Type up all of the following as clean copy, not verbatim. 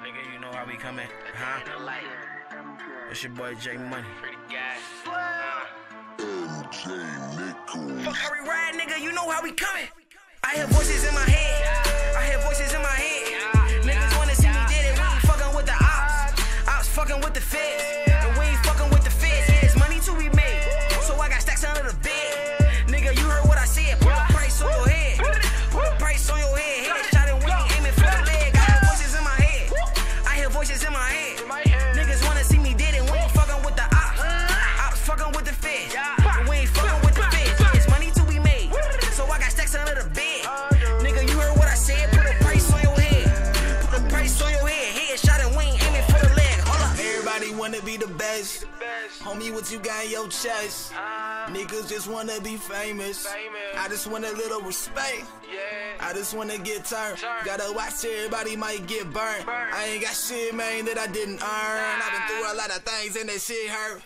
Nigga, you know how we coming, huh? It's your boy J Money. Fuck how we ride, nigga, you know how we coming. I hear voices in my head. I hear voices in my head. Niggas wanna see me dead and we ain't fucking with the ops. Ops fucking with the feds. And we ain't fucking with the feds. Yeah, it's money to be made. So I got stacks under the bed. Nigga, you heard what I said. Put a price on your head. Put a price on your head. Hit that shot and we ain't aiming for the leg. I hear voices in my head. I hear voices in my head. Niggas wanna see me dead and we ain't fucking with the ops. Ops fucking with the feds. And we ain't fucking with the feds. Yeah, it's money to be made. So I got stacks under the bed. Nigga, you heard what I said. Put a price on your head. Put a price on your head. Hit shot and we ain't aiming for the leg. Hold up. Everybody wanna be the best. Homie, what you got in your chest? Niggas just wanna be famous. I just want a little respect. I just wanna get turned. Gotta watch everybody might get burnt. I ain't got shit, man, that I didn't earn. I've been through a lot of things and that shit hurt.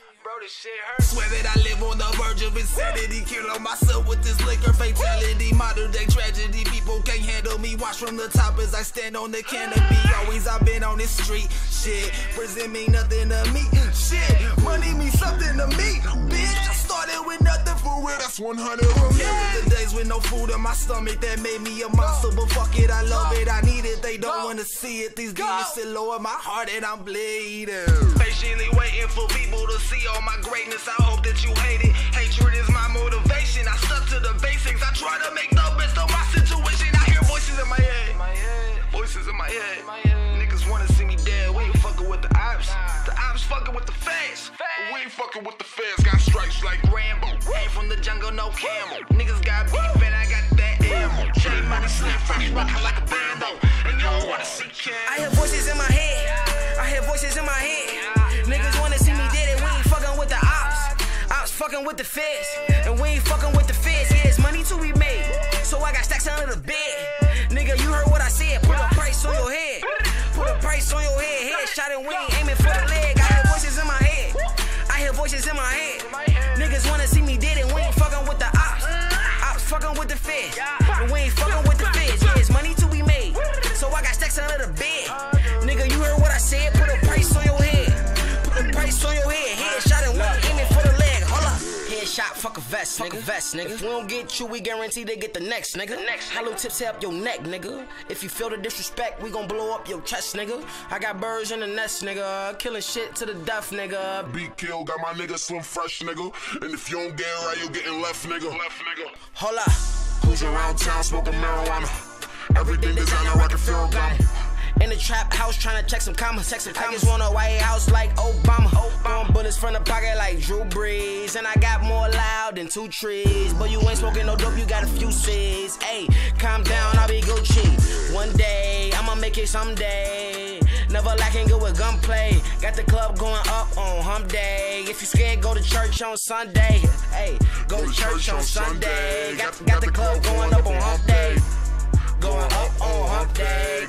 Swear that I live on the verge of insanity. Kill on myself with this liquor fatality. Modern day tragedy. People can't handle me. Watch from the top as I stand on the canopy. Always I've been on this street. Shit, prison mean nothing to me. Shit, money mean something to me. Bitch, I started with nothing for real. That's 100. Remember the days with no food in my stomach that made me a monster. But fuck it, I love it. I need it. They don't wanna see it. These demons sit low in my heart and I'm bleeding. Patiently waiting for people to see all my greatness. I hope that you hate it. Hatred is my motivation. I stuck to the basics. I try to make the best of my situation. I hear voices in my head. Voices in my head. Niggas wanna see me dead. We ain't fucking with the ops. The ops fucking with the feds. We ain't fucking with the feds. Got stripes like Rambo. Ain't from the jungle, no camel. Niggas got beef and I got that ammo. J Money, slim, fresh, rockin' like a bando. And you don't wanna see Cam. I hear voices in my head. I hear voices in my head. Niggas wanna see me dead and we ain't fucking with the ops. Ops fucking with the feds. And we ain't fucking with the feds. Yeah, it's money to be made. So I got stacks under the bed. Nigga, you heard what I said. Put a price on your head. Put a price on your head. Hit that shot and we ain't aiming for the leg. I hear voices in my head. I hear voices in my head. Niggas wanna see me dead and we ain't fucking with the ops. Ops fucking with the feds. And we ain't fucking with the feds. Yeah, it's money to be made. So I got stacks under the bed. Nigga, you heard what I said. Put a price on your head. Put a price on your head. Headshot and we ain't aiming for the leg. Hold up. Headshot, fuck a vest, nigga. If we don't get you, we guarantee they get the next, nigga. Hollow tips up your neck, nigga. If you feel the disrespect, we gon' blow up your chest, nigga. I got birds in the nest, nigga. Killing shit to the death, nigga. Beat kill, got my nigga slim fresh, nigga. And if you don't get right, you getting left, nigga. Hold up. Who's around town smoking marijuana? Everything designer, I can feel gum. In the trap house, tryna check some commas. I just want a White House like Obama. Throwing bullets from the pocket like Drew Brees. And I got more loud than 2 trees. But you ain't smoking no dope, you got a few C's. Ayy, calm down, I'll be Gucci. One day, I'ma make it someday. Never lacking good with gunplay. Got the club going up on hump day. If you scared, go to church on Sunday. Ayy, go to church on Sunday. Got the club going up on hump day. Going up on hump day.